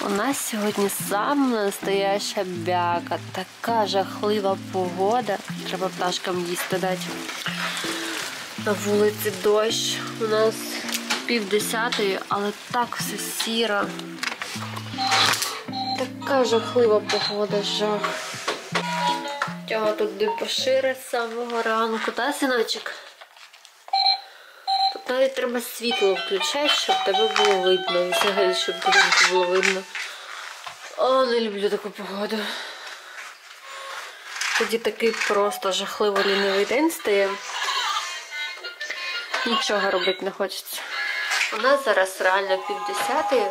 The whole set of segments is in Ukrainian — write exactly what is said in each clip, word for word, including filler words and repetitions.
У нас сьогодні саме настояща бяка. Така жахлива погода. Треба пташкам їсти дати. На вулиці дощ. У нас пів десятої, але так все сіро. Така жахлива погода, жах. Тьома тут дебошири з самого ранку. Та, синочок? Тут навіть треба світло включати, щоб тебе було видно. І взагалі, щоб будинку було видно. О, не люблю таку погоду. Тоді такий просто жахливо лінивий день стає. Нічого робити не хочеться. У нас зараз реально півдесятої.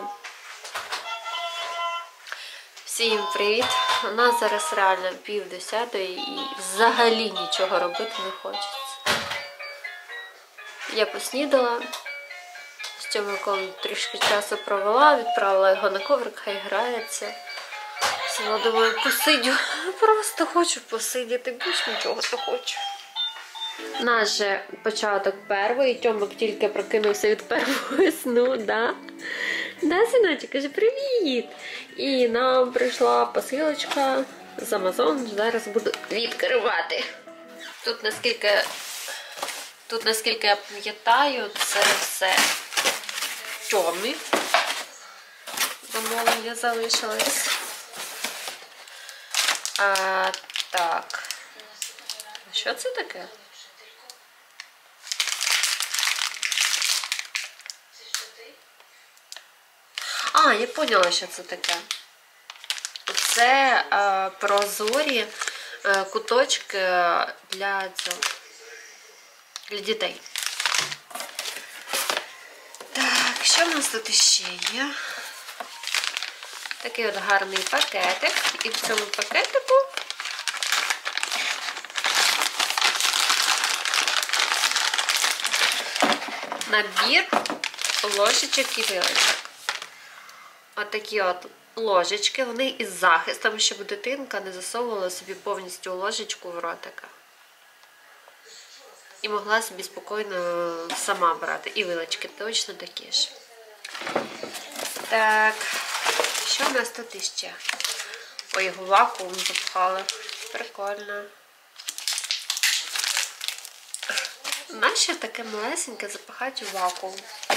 Всім привіт! У нас зараз реально півдесятої і взагалі нічого робити не хочеться. Я поснідала, з Тьомиком трішки часу провела, відправила його на коврик, хай грається. Сама думаю, посидю. Просто хочу посидіти, більш нічого не хочу. Наш же початок перший, Тьомик тільки прокинувся від першого сну, да? Да, синочок, каже, привіт! І нам прийшла посилочка з Амазон, зараз буду відкривати. Тут наскільки, тут наскільки я пам'ятаю, це все Тьомі. Замовлення залишилось. А, так. Що це таке? А, я поняла, що це таке. Це е, прозорі е, куточки для цього, для дітей. Так, що в нас тут ще є? Такий от гарний пакетик. І в цьому пакетику набір ложечок і вилочок. Отакі от ложечки, вони із захистом, щоб дитинка не засовувала собі повністю ложечку в ротика. І могла собі спокійно сама брати. І вилочки точно такі ж. Так, що в нас тут іще? Ой, його вакуум запхали. Прикольно. Нащо таке малесеньке запихати у вакуум?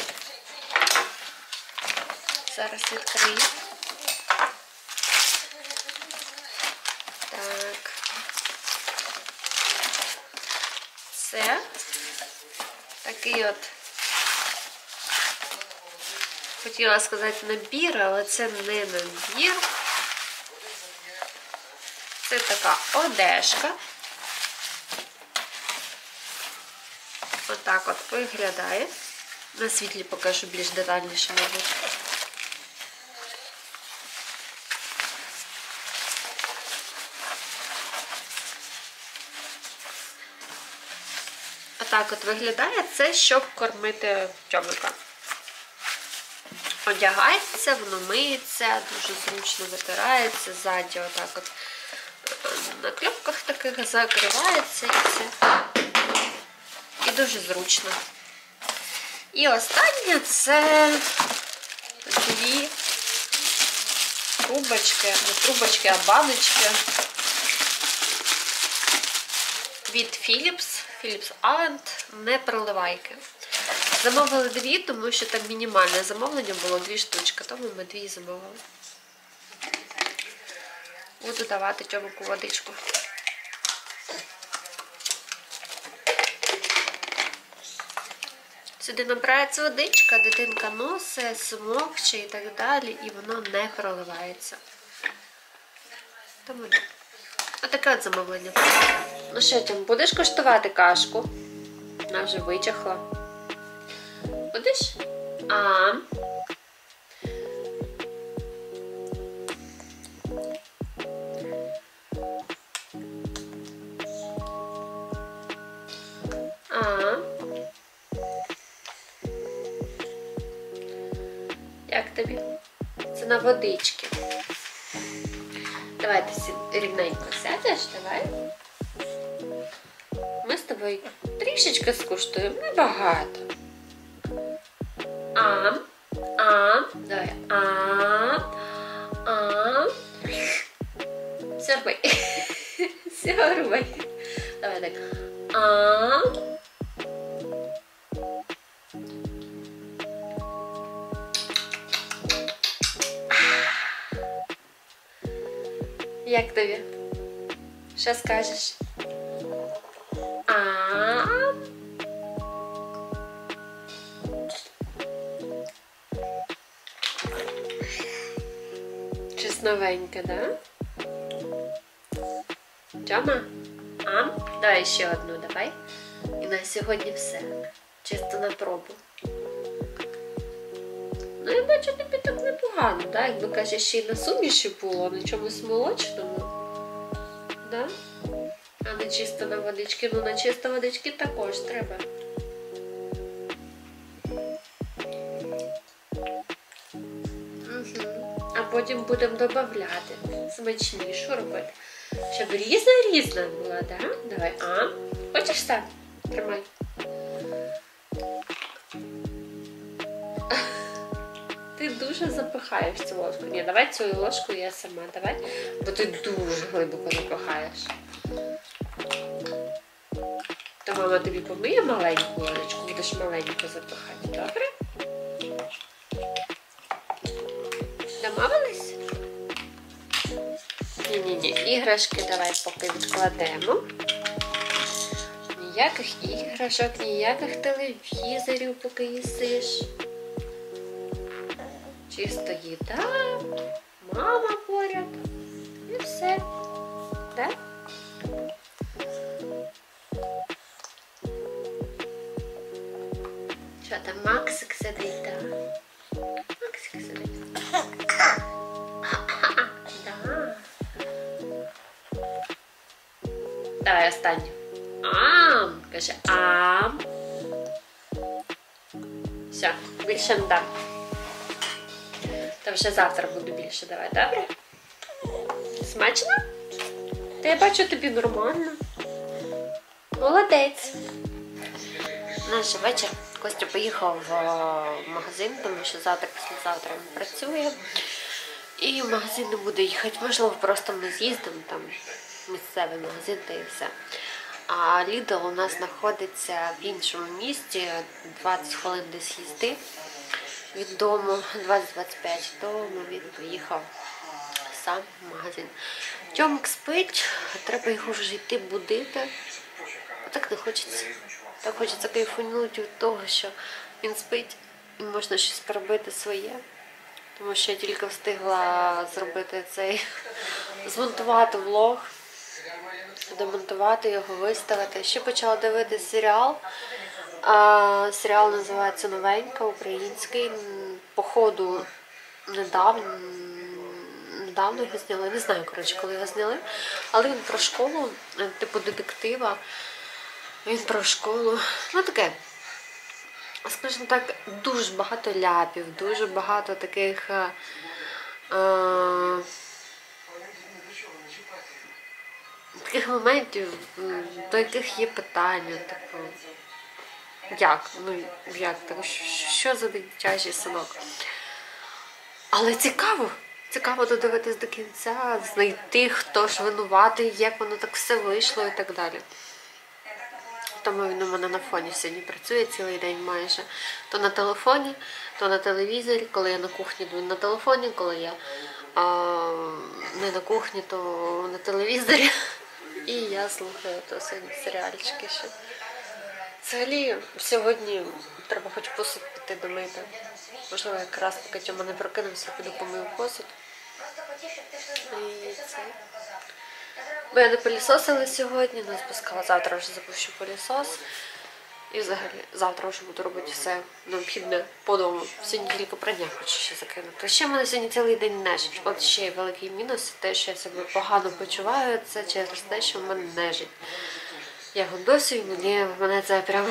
Зараз відкрию. Так. Це такий от, хотіла сказати набір, але це не набір. Це така одежка. Отак от виглядає. На світлі покажу більш детальніше, мабуть. Так от виглядає, це щоб кормити Тьомика. Одягається, воно миється, дуже зручно витирається, ззаді отак от на кльопках таких закривається і все. І дуже зручно. І останнє це дві трубочки, не трубочки, а баночки від Philips. Philips Avent, не проливайки. Замовили дві, тому що там мінімальне замовлення було дві штучки, тому ми дві замовили. Буду давати Тьомику водичку. Сюди набирається водичка, дитинка носить, смокче і так далі, і воно не проливається. Тому так. Отаке от замовлення. Ну що, Тьом, будеш коштувати кашку? Вона вже вичахла. Будеш? А. А. Як тобі? Це на водички. Давай ти рівненько сядеш, давай. Ми з тобою трішечки скуштуємо, небагато. А, а, давай, а, рубай. Давай так. А. Як тобі? Що скажеш? А. Щось новеньке, да? Тьома? А? Давай ще одну, давай. І на сьогодні все. Чисто на пробу. Ну, я бачу, тобі так непогано, да? Якби, каже, ще й на суміші було, на чомусь молочному. Да? А не чисто на водички. Ну, на чисто водички також треба. Угу. А потім будемо додавати. Смачнішу робити. Щоб різна-різна була, да? Давай. А? Хочеш так? Тримай. Ти дуже запихаєш цю ложку. Ні, давай цю ложку я сама, давай. Бо ти дуже глибоко запихаєш. То мама тобі помиє маленьку ложечку, будеш маленько запихати, добре? Домовились? Ні-ні-ні, іграшки давай поки відкладемо. Ніяких іграшок, ніяких телевізорів, поки їсиш. Чисто їда, мама поряд і все. Да? Що там, Максик сидить, так? Да? Максик сидить. Да. Давай останню. Ам, каже, ам. Все, більше не дам. Та вже завтра буду більше давай, добре? Смачно? Та я бачу, тобі нормально. Молодець. Наш вечір. Костя поїхав в магазин, тому що завтра, післязавтра він працює. І в магазин не буде їхати. Можливо, просто ми з'їздимо, там місцевий магазин та і все. А Lidl у нас знаходиться в іншому місті, двадцять хвилин десь їзди від дому, двадцять-двадцять п'ять, тому він поїхав сам в магазин. Тьомик спить, треба його вже йти будити. А так не хочеться. Так хочеться кайфанути від того, що він спить і можна щось поробити своє. Тому що я тільки встигла зробити цей, змонтувати влог, демонтувати його, виставити. Ще почала дивитися серіал. А, серіал називається «Новенька», український. Походу недавно, недавно його зняли. Не знаю, коротше, коли його зняли. Але він про школу, типу детектива. Він про школу. Ну таке, скажімо так, дуже багато ляпів, дуже багато таких е, е, таких моментів, до яких є питання, типу, як, ну, як, так, що за дитячий синок. Але цікаво, цікаво додивитись до кінця, знайти, хто ж винуватий, як воно так все вийшло і так далі. Тому він у мене на фоні сьогодні працює цілий день майже. То на телефоні, то на телевізорі. Коли я на кухні, то на телефоні. Коли я а, не на кухні, то на телевізорі. І я слухаю то сьогодні серіальчики ще. Взагалі, сьогодні треба хоч посуд піти домити. Можливо, якраз поки Тьома не прокинувся, піду помию посуд. І це... Бо я не пилісосила сьогодні, не спускала. Завтра вже запущу пилісос. І взагалі завтра вже буду робити все необхідне по дому. Сьогодні тільки прання хочу ще закинути. Ще в мене сьогодні цілий день нежить. От ще є великий мінус, те, що я себе погано почуваю, це через те, що в мене нежить. Я гундосю, і мені, мене це прямо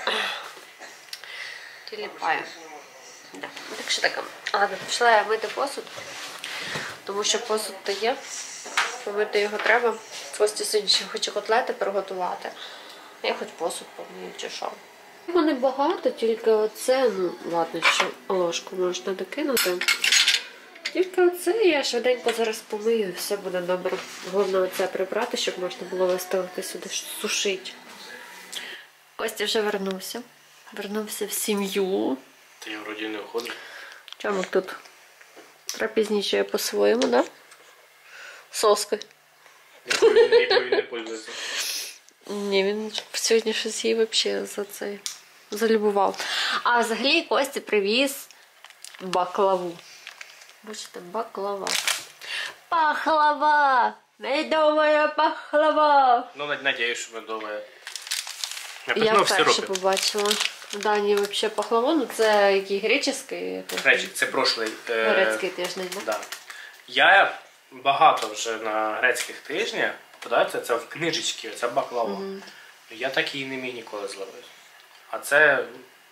тіліпає. Да. Так що таке. Ладно, пішла я мити посуд, тому що посуд то є. Помити його треба. Костя сьогодні ще хоче котлети приготувати. Я хоч посуд помию, чи що. Його небагато, тільки оце, ну, ладно, що ложку можна докинути. Тільки оце я швиденько зараз помию і все буде добре. Головне оце прибрати, щоб можна було виставити сюди сушити. Костя вже вернувся. Вернувся в сім'ю. Та я вроді не виходив. Чому тут? Трапезнічає по-своєму, да? Соски. Якою не пользується. Ні, він сьогодні щось їй взагалі за це залюбував. А взагалі Костя привіз баклаву. Бачите, баклава. Пахлава! Медовая пахлава! Ну, надіюсь, що медове. Я вперше побачила. В Данії взагалі пахлава, ну це який греческий? Гречик, це прошлий. Е... Грецький тиждень, да? Да. Я багато вже на грецьких тижнях попадається це в книжечки, це баклава. Угу. Я так її не міг ніколи зловити. А це...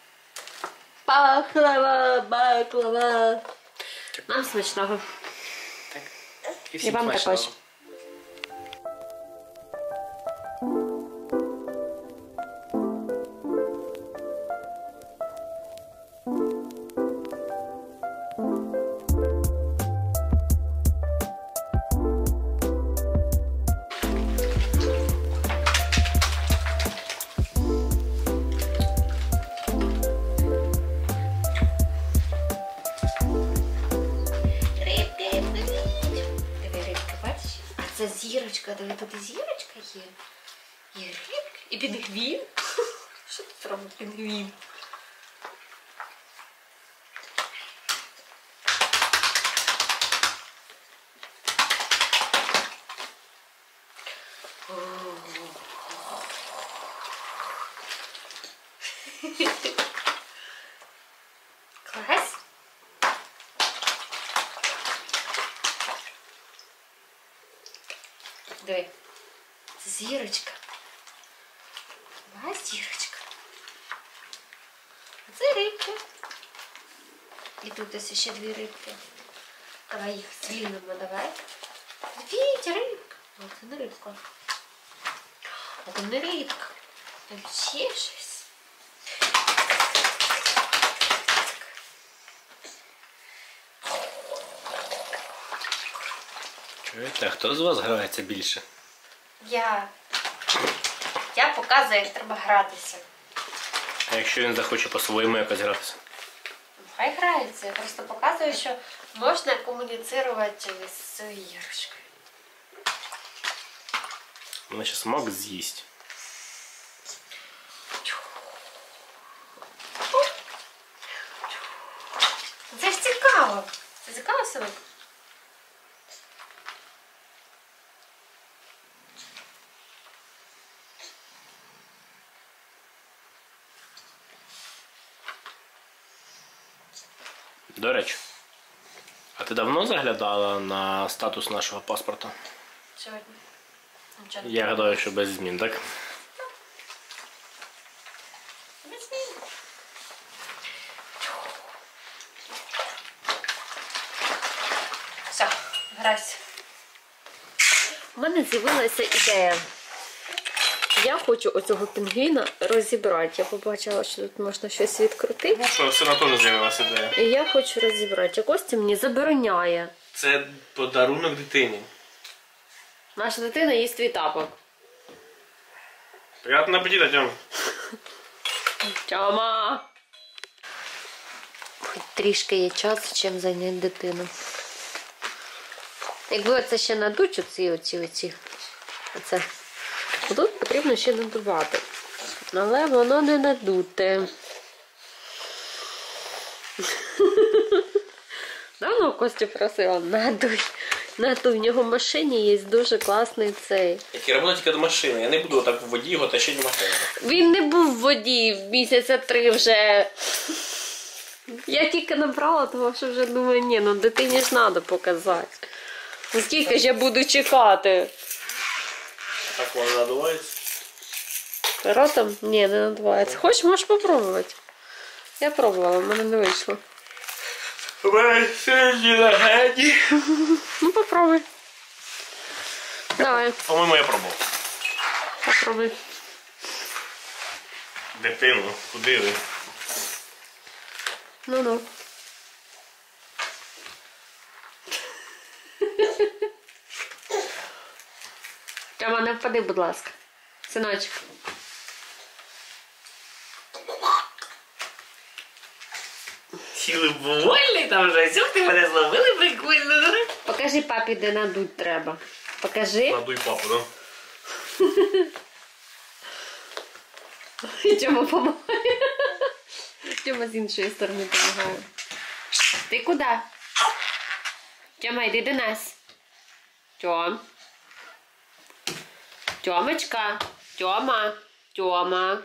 Пахлава, баклава. Нам смачного. Так. І, І вам також. Це зірочка, диви, тут і зірочка є. І рибки, і пінгвін. Що тут робить пінгвін? Клас. Диви, це зірочка. Була зірочка. А це рибки. І тут ось ще дві рибки. Давай їх злінимо, давай. Дивіться, рибка. О, це не рибка. А там не рибка. Там ще щось. Чуєте, а хто з вас грається більше? Я. Я показую, як треба гратися. А якщо він захоче по-своєму якось гратися? Хай грається. Я просто показую, що можна комуніцирувати з цією іграшкою. Вона ще смак з'їсть. Це ж цікаво. Це цікаво, синок? До речі, а ти давно заглядала на статус нашого паспорта? Сьогодні. Нічого. Я гадаю, що без змін, так? Без змін. Все, грайся. У мене з'явилася ідея. Я хочу оцього пінгвіна розібрати. Я побачила, що тут можна щось відкрутити. Ну що, сина теж з'явилася ідея. І я хочу розібрати. А Костя мені забороняє. Це подарунок дитині. Наша дитина їсть твій тапок. Приятного аппетита, Тьом. Тьома! Хоч трішки є часу, чим зайняти дитину. Якби оце ще надуть, оці, оці, оці. Оце. Тут потрібно ще надувати. Але воно не надуте. Давно Костю просила, надуй. Надуй. В нього в машині є дуже класний цей. Який робить тільки до машини. Я не буду так в воді його тащити в машину. Він не був в воді місяця три вже. Я тільки набрала, тому що вже думаю, ні, ну дитині ж треба показати. Ну скільки ж я буду чекати? Так воно надувається? Ротом? Ні, не надувається. Хочеш, можеш попробувати. Я пробувала, в мене не вийшло. У мене сильні легені. Ну попробуй. Давай, По-моєму, я пробував. попробуй. Дитину, куди ви? Ну-ну. Тьома, не впади, будь ласка. Синочок. Сіли вольний там вже. Сьогодні мене зловили прикольно. Покажи папі, де надуть треба. Покажи. Надуй папу, да? Тьома допомагає. Тьома з іншої сторони допомагає. Ти куди? Тьома, йди до нас. Тьом. Тьомочка. Тьома. Тьома.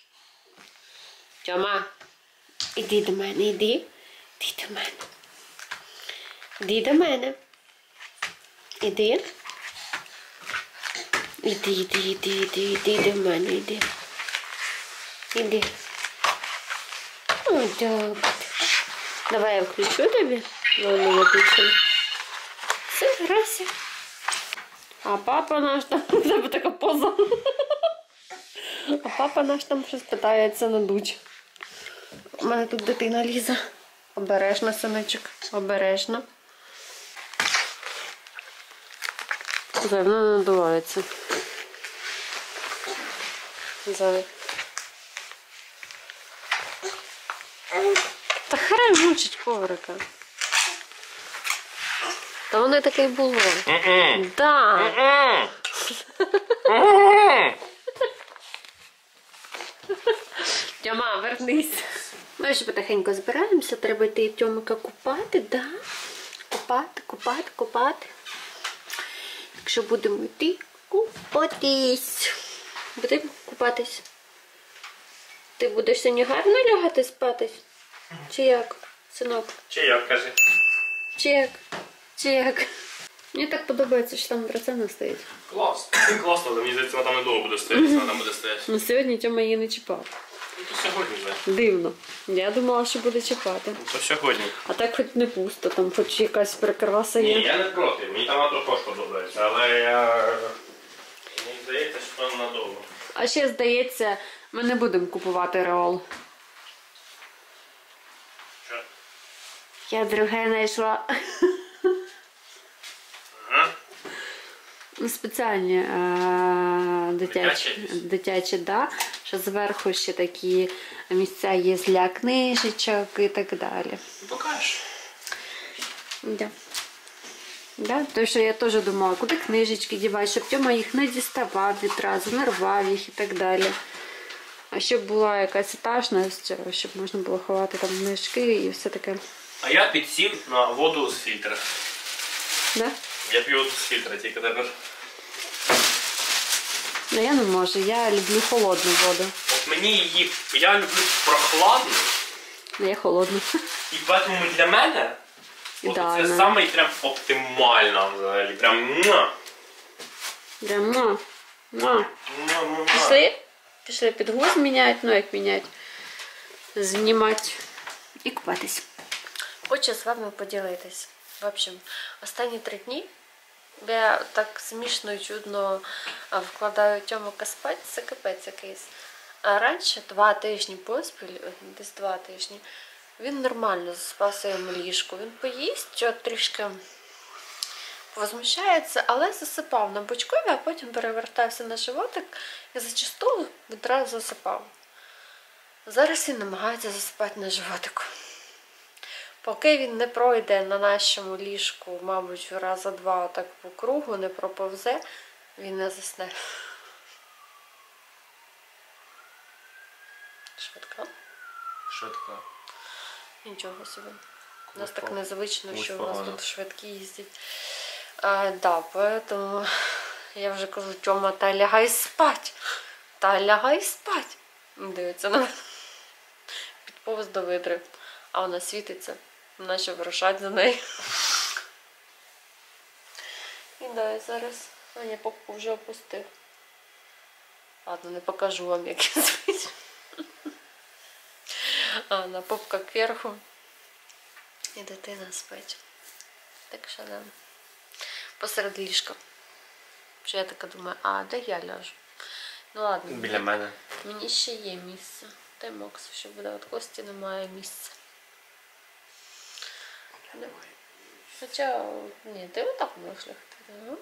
Тьома. Іди до мене, іди. Іди до мене. Іди до мене. Іди. Іди, іди, іди, іди, іди до мене, іди. Іди. О, добре. Давай я включу тобі. Воно виключено. Все, грайся. А папа наш там, у тебе така поза. А папа наш там щось питається надуть. У мене тут дитина Ліза. Обережно, синочок, обережно. Вона не надувається. Зараз. Та хай мучить коврика. Та воно таке й було. Да. Тьома, вернись. Ми ж потихеньку збираємося, треба йти Тьомика купати, да? Купати, купати, купати. Якщо будемо йти купатись. Будемо купатись. Ти будеш сьогодні гарно лягати спатись? Чи як, синок? Чи як, кажи? Чи як? Чи як? Мені так подобається, що там драцена стоїть. Клас. Класно, але мені здається, вона там недовго буде стояти, вона там буде стояти. Ну сьогодні Тьома її не чіпав. Ну то сьогодні вже. Дивно. Я думала, що буде чіпати. Ну то сьогодні. А так хоч не пусто, там хоч якась прикраса є. Ні, я не проти, мені там також подобається, але я... Мені здається, що там надовго. А ще, здається, ми не будемо купувати Реол. Що? Я друге знайшла. Ага. Ну, спеціальні е дитячі, Дитячі? дитячі, да, що зверху ще такі місця є для книжечок і так далі. Покажеш. Да. Да? Тому що я теж думала, куди книжечки дівати, щоб Тьома їх не діставав відразу, не рвав їх і так далі. А щоб була якась етажність, щоб можна було ховати там книжки і все таке. А я підсів на воду з фільтра. Да? Я п'ю воду з фільтра тільки тепер. Ну я не можу, я люблю холодну воду. От мені її... Я люблю прохладну. Ну я холодну. І тому для мене от Ідеально. це саме прям оптимально взагалі. Прям муа. Прям, ну, ну. Муа-муа. Пішли? Пішли підгуз міняти, ну як міняти, знімати і купатись. Хочу з вами поділитись. В общем, останні три дні я так смішно і чудно вкладаю Тьомика спати, це капець якийсь. А раніше два тижні поспіль, десь два тижні, він нормально заспав в своєму ліжку. Він поїсть, що трішки возмущається, але засипав на бочкові, а потім перевертався на животик і зачасту відразу засипав. Зараз він намагається засипати на животику. Поки він не пройде на нашому ліжку, мабуть, раза два так по кругу, не проповзе, він не засне. Швидко? Швидко. Нічого собі. У нас Комусь так погано. незвично, Комусь що у нас погано. тут швидкі їздять. А, да, поэтому я вже кажу, Тьома, та лягай спать. Та лягай спать. Дивиться на мене. Підповз до видри. А вона світиться. Вона ще вирушать за нею. І да, зараз Аня попку вже опустив. Ладно, не покажу вам, як я спить. А на попка кверху. І дитина спить. Так що да. Посеред ліжка. Що я така думаю, а де я ляжу? Ну ладно. Біля мене. Мені ще є місце. Дай Максу, що буде. От Кості немає місця. Хоча, ні, ти отак можеш лягти. Ну.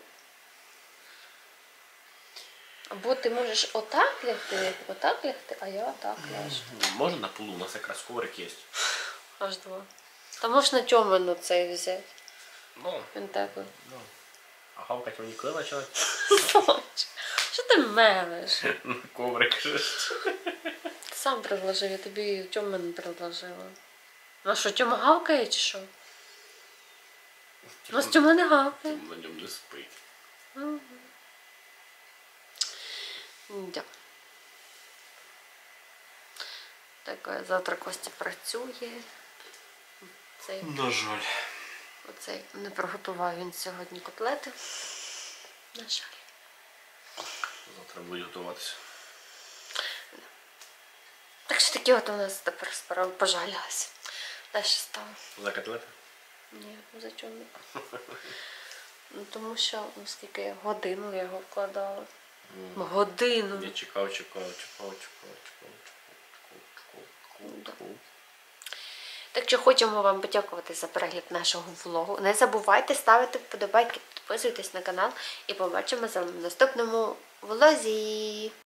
Або ти можеш отак лягти, отак лягти, а я отак ляжу. Можна на полу, у нас якраз коврик є. Аж два. Та можна Тьомину цей взяти. Ну, Він так. ну. А гавкать вони коли почали? Що ти мелиш? Коврик. Ти сам предложив, я тобі Тьомину предложила. Ну що, Тьома гавкає чи що? У нас Тьома не гавкає. На ньому не спить. Да. Так, завтра Костя працює. Цей, На жаль. оцей не приготував він сьогодні котлети. На жаль. Завтра будуть готуватися. Так що такі от у нас тепер справи пожалілися. Далі стало. За котлети? Ні, за чого не? Ну, тому що, ну, скільки я годину я його вкладала. Годину. Я чекав, чекав, чекав, чекав, чекав, чекав, чекав, чекав, чекав. Так що хочемо вам подякувати за перегляд нашого влогу. Не забувайте ставити вподобайки, підписуйтесь на канал і побачимо з вами в наступному влозі.